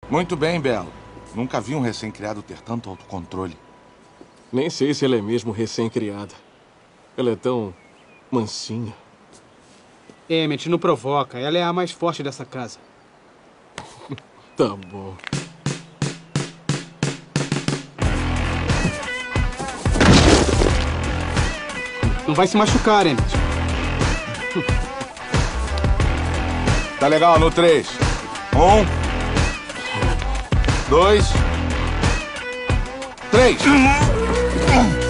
Muito bem, Belo. Nunca vi um recém-criado ter tanto autocontrole. Nem sei se ela é mesmo recém-criada. Ela é tão mansinha. Emmett, não provoca. Ela é a mais forte dessa casa. Tá bom. Não vai se machucar, Emmett. Tá legal, no 3. 1, 2, 3.